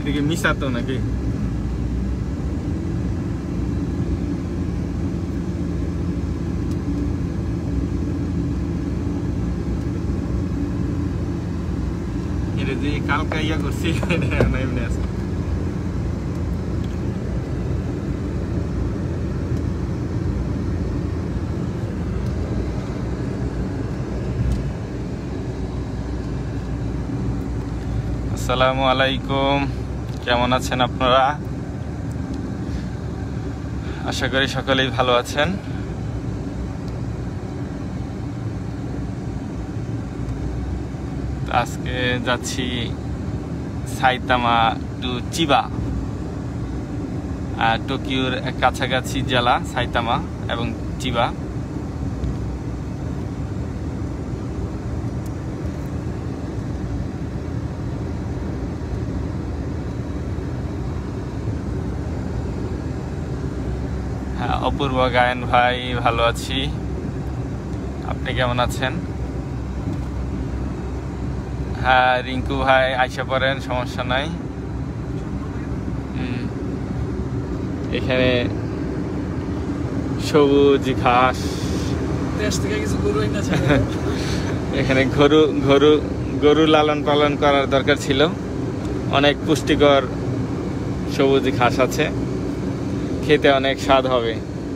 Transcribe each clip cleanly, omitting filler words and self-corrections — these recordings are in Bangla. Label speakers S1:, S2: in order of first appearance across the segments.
S1: এদিকে মিশাতো নাকি? এটা যে কালকা ইয়া করছি এমনি আছে। আসসালামু আলাইকুম, কেমন আছেন আপনারা? আশা করি সকলেই ভালো আছেন। আজকে যাচ্ছি সাইতামা টু চিবা, টোকিওর কাছাকাছি জেলা সাইতামা এবং চিবা। অপূর্ব গায়েন ভাই, ভালো আছি, আপনি কেমন আছেন? হ্যাঁ রিঙ্কু ভাই আইসা পড়েন, সমস্যা নাই। এখানে সবুজ ঘাস, এখানে গরু লালন পালন করার দরকার ছিল। অনেক পুষ্টিকর সবুজ ঘাস আছে, খেতে অনেক স্বাদ হবে।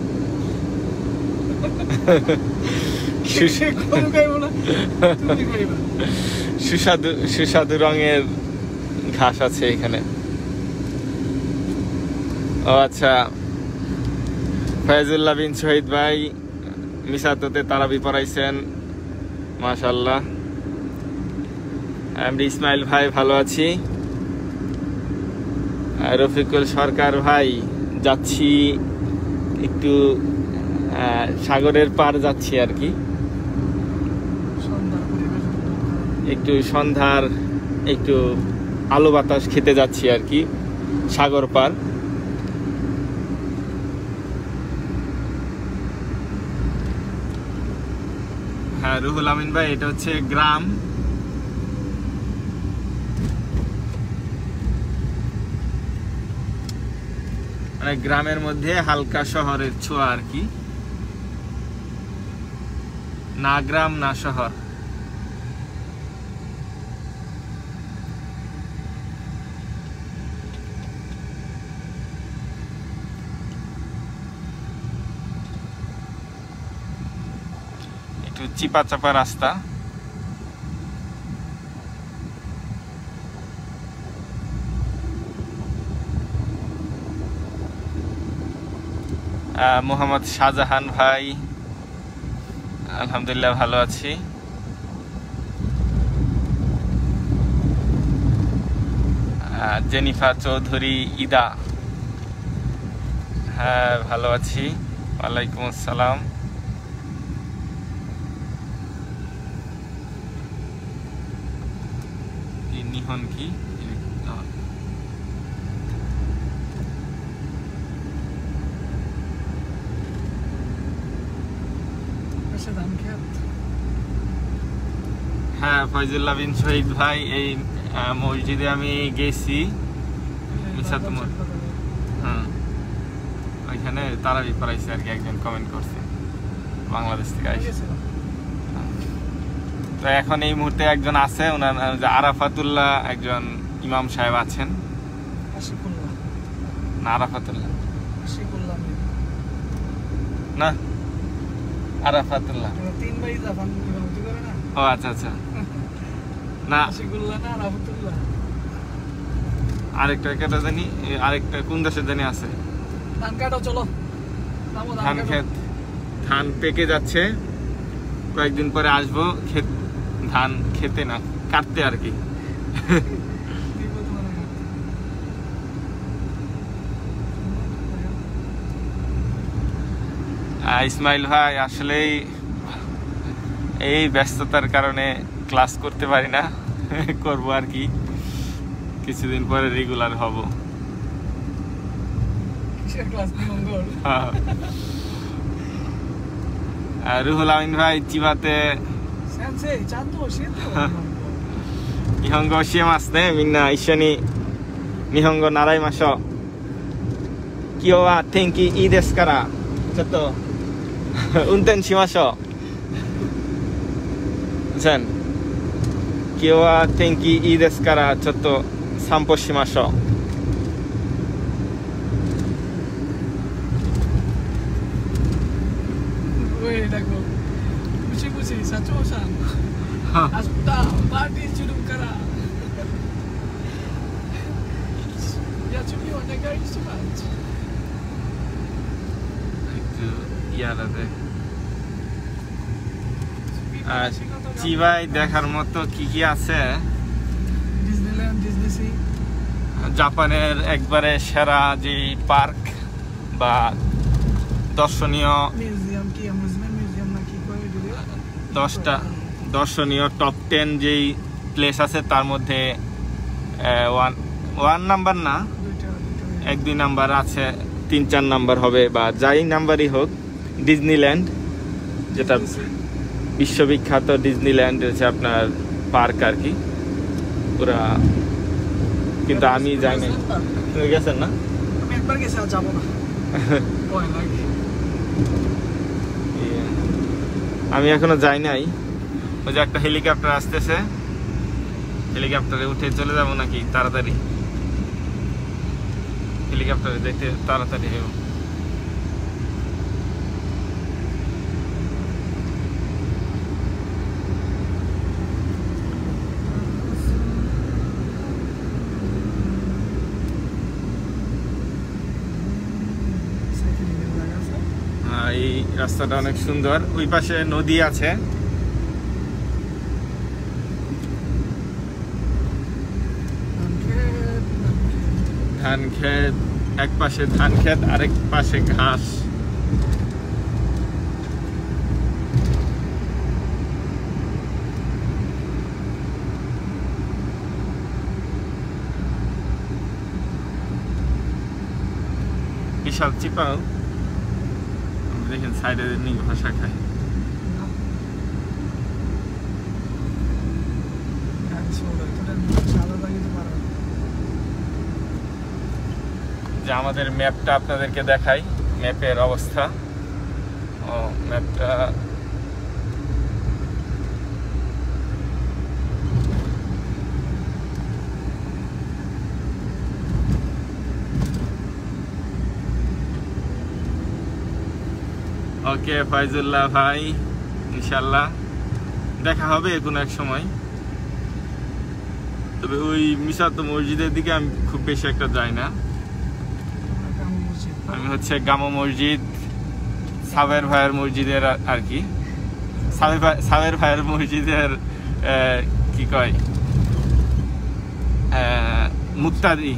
S1: সুস্বাদু রঙের ঘাস আছে এখানে। ও আচ্ছা, ফয়জুল্লাহ বিন শহীদ ভাই মিসাতোতে তারাবি পড়াইছেন, মাশাআল্লাহ। আমি ইসমাইল ভাই ভালো আছি। রফিকুল সরকার ভাই, যাচ্ছি একটু সাগরের পার যাচ্ছি আর কি, একটু সন্ধ্যার একটু আলো বাতাস খেতে যাচ্ছি আর কি, সাগর পার। হ্যাঁ রুহুল আমিন ভাই, এটা হচ্ছে গ্রাম। মানে গ্রামের মধ্যে হালকা শহরের ছোঁয়া আর কি, না গ্রাম না শহর। একটু চিপা চাপা রাস্তা। মোহাম্মদ শাহজাহান ভাই, আলহামদুলিল্লাহ ভালো আছি। জেনিফার চৌধুরী ইদা, হ্যাঁ ভালো আছি, ওয়ালাইকুম আসসালাম। নিহন কি হ্যাঁ ফয়জুল্লাহ বিন শহীদ ভাই, এই মসজিদে আমি গেছি। হ্যাঁ ওইখানে তারাবি পড়াইছে আর কি, একজন কমেন্ট করছে বাংলাদেশ থেকে আইসে। তো এখন এই মুহূর্তে একজন আছে, ওনার আরাফাতুল্লাহ একজন ইমাম সাহেব আছেন। না আরাফাতুল্লাহ না, আরাফাতুল্লাহ। ও আচ্ছা আচ্ছা, না আরেকটা কেটা জানি, আরেকটা কোন দেশের জানি আছে। ধান ক্ষেত, ধান পেকে যাচ্ছে, কয়েকদিন পরে আসবো ধান খেতে, না কাটতে আর কি। ইসমাইল ভাই, আসলেই এই ব্যস্ততার কারণে ক্লাস করতে পারি না, করবো আর কি, কিছুদিন পরে রেগুলার হব। রুহুল আমিন ভাই চিবাতে 이런 거 시험했을 때 민나 이션이 নিহঙ্গ নারাই মাস কিওয়া তেঙ্কি ই দেশু কারা চত্তো উনতেন শিমাস বুঝছেন কিওয়া তেঙ্কি ই দেশু কারা চত্তো সাম্পো শিমাস চিবাই দেখার মতো কি কি আছে জাপানের একবারে সেরা যে পার্ক বা দর্শনীয় 10টা দর্শনীয় টপ 10 যেই প্লেস আছে তার মধ্যে ওয়ান নাম্বার না 1-2 নাম্বার আছে 3-4 নাম্বার হবে বা যাই নাম্বারই হোক ডিজনিল্যান্ড যেটা বিশ্ববিখ্যাত ডিজনিল্যান্ড হচ্ছে আপনার পার্ক আর কি পুরা কিন্তু আমি যাই না গেছেন না আমি একবার গেছি আর যাব না ভয় লাগে আমি এখনো যাই নাই ওই যে একটা হেলিকপ্টার আসতেছে হেলিকপ্টারে উঠে চলে যাব নাকি তাড়াতাড়ি হেলিকপ্টারে যেতে তাড়াতাড়ি হইব এই রাস্তাটা অনেক সুন্দর ওই পাশে নদী আছে ধান ক্ষেত এক পাশে ধান ক্ষেত আরেক পাশে ঘাস বিশাল চিপাও দেখেন সাইডে নিয়ে ভাষা খায় যে আমাদের ম্যাপটা আপনাদেরকে দেখাই ম্যাপের অবস্থা ও ম্যাপটা ওকে ফাইজুল্লাহ ভাই ইনশাআল্লাহ দেখা হবে কোনো এক সময় তবে ওই মিসাত মসজিদের দিকে আমি খুব বেশি একটা যাই না আমি হচ্ছে গামো মসজিদ সাবের ভাইয়ের মসজিদের আর কি সাবের ভাইয়ের মসজিদের কি কয় মুক্তাদি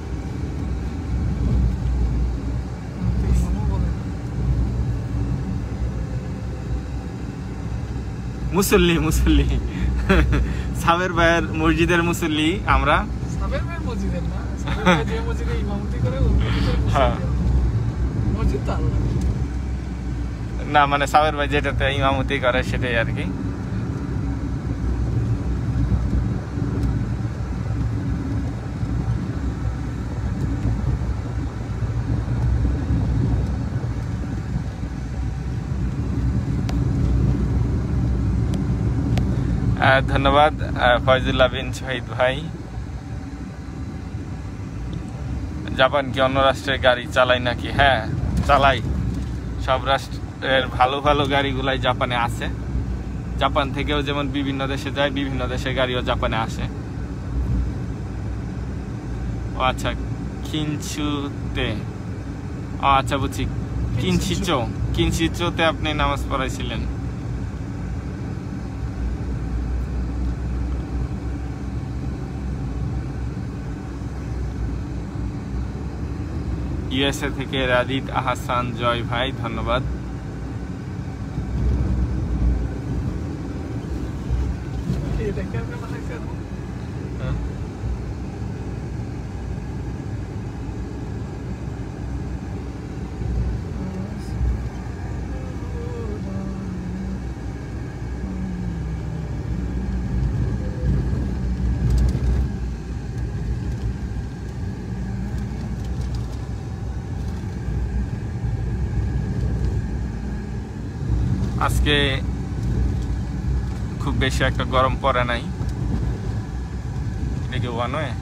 S1: মুসল্লি মুসল্লি সাবের ভাইয়ের মসজিদের মুসল্লি আমরা সাবের ভাইয়ের মসজিদের না সাবের ভাই যে মসজিদে ইমামতি করে ওই হ্যাঁ মসজিদ তো আলাদা না মানে সাবের ভাই যেটাতে ইমামতি করে সেটাই আর কি ধন্যবাদ ফয়জুল্লাহ বিন শহীদ ভাই জাপান কি অন্য রাষ্ট্রের গাড়ি চালাই নাকি হ্যাঁ চালাই সব রাষ্ট্রের ভালো ভালো গাড়িগুলাই জাপানে আছে জাপান থেকেও যেমন বিভিন্ন দেশে যায় বিভিন্ন দেশের গাড়িও জাপানে আসে ও আচ্ছা কিনচুতে ও আচ্ছা বুঝছি কিনচিচোতে আপনি নামাজ পড়াইছিলেন ইউএসএ থেকে রাদিত আহসান জয় ভাই ধন্যবাদ আজকে খুব বেশি একটা গরম পড়ে নাই। এটা কি ওয়ান ওয়ে?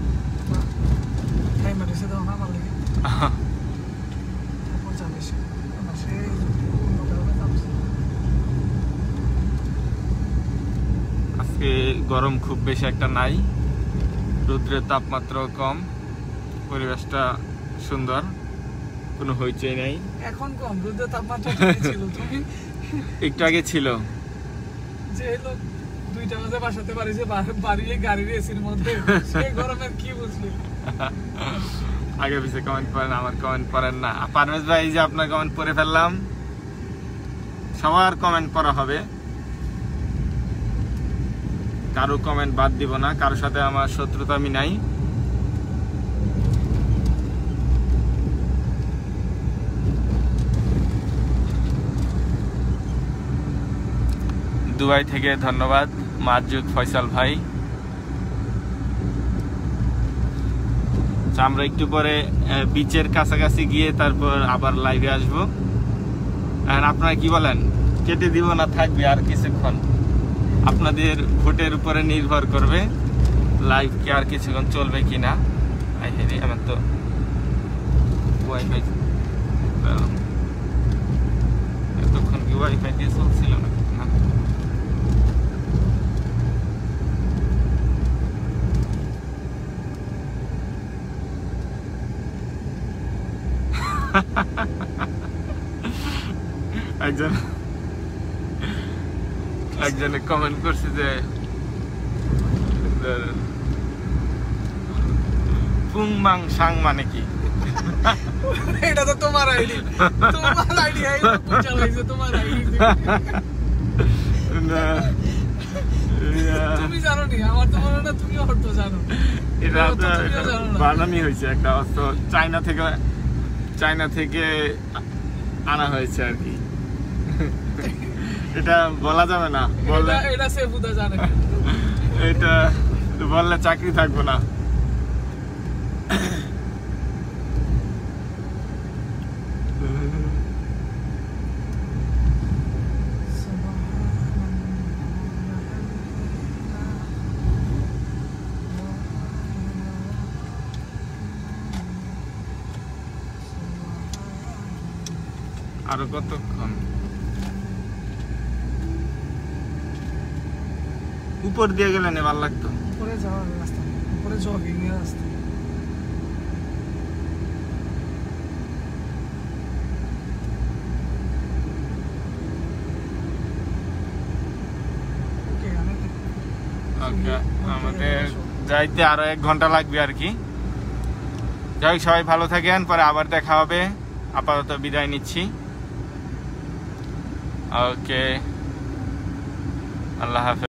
S1: আজকে গরম খুব বেশি একটা নাই, রৌদ্রের তাপমাত্রা কম, পরিবেশটা সুন্দর, কোনো হইচই নাই।
S2: এখন কম, রৌদ্রের তাপমাত্রা ছিল তুমি
S1: একটু আগে ছিল
S2: যে লোক 2টা বাজে বাসাতে পারিছে, বাড়িয়ে গাড়ির এসির মধ্যে, সেই গরমের কি বুঝলি?
S1: আগে পিছে কমেন্ট করেন, আমার কমেন্ট করেন না। পারভেজ ভাই, যে আপনার কমেন্ট পড়ে ফেললাম, সবার কমেন্ট পড়া হবে, কারো কমেন্ট বাদ দিব না, কারোর সাথে আমার শত্রুতা আমি নাই। দুবাই থেকে ধন্যবাদ মাজুদ ফয়সাল ভাই। আমরা একটু পরে বিচের কাছাকাছি গিয়ে তারপর আবার লাইভে আসবো। আর আপনারা কি বলেন, কেটে দিব না থাকবে আর কিছুক্ষণ? আপনাদের ভোটের উপরে নির্ভর করবে লাইভ কি আর কিছুক্ষণ চলবে কিনা। আমার তো ওয়াইফাই, এতক্ষণ কি ওয়াইফাই দিয়ে চলছিল না? একজনে কমেন্ট করছে যে পুংমাং সাং মানে কি?
S2: এটা তো তোমার আইডি, তোমার আইডি, চালাইছে তোমার আইডি। তুমি জানো নি? আমার তো মনে না তুমি অর্থ জানো।
S1: এটা বানানি হয়েছে একটা অর্থ, চায়না থেকে আনা হয়েছে আর কি। এটা বলা যাবে না, বললে
S2: এটা সেফুদা জানে,
S1: এটা বললে চাকরি থাকবো না। আরো কতক্ষণ? উপর দিয়ে গেলে না ভালো লাগতো।
S2: উপরে যাওয়ার রাস্তা, উপরে জগিং এর রাস্তা।
S1: ওকে, আমাদের যাইতে আরো 1 ঘন্টা লাগবে আর কি। যাই হোক, সবাই ভালো থাকেন, পরে আবার দেখা হবে। আপাতত বিদায় নিচ্ছি। ওকে, আল্লাহ হাফেজ।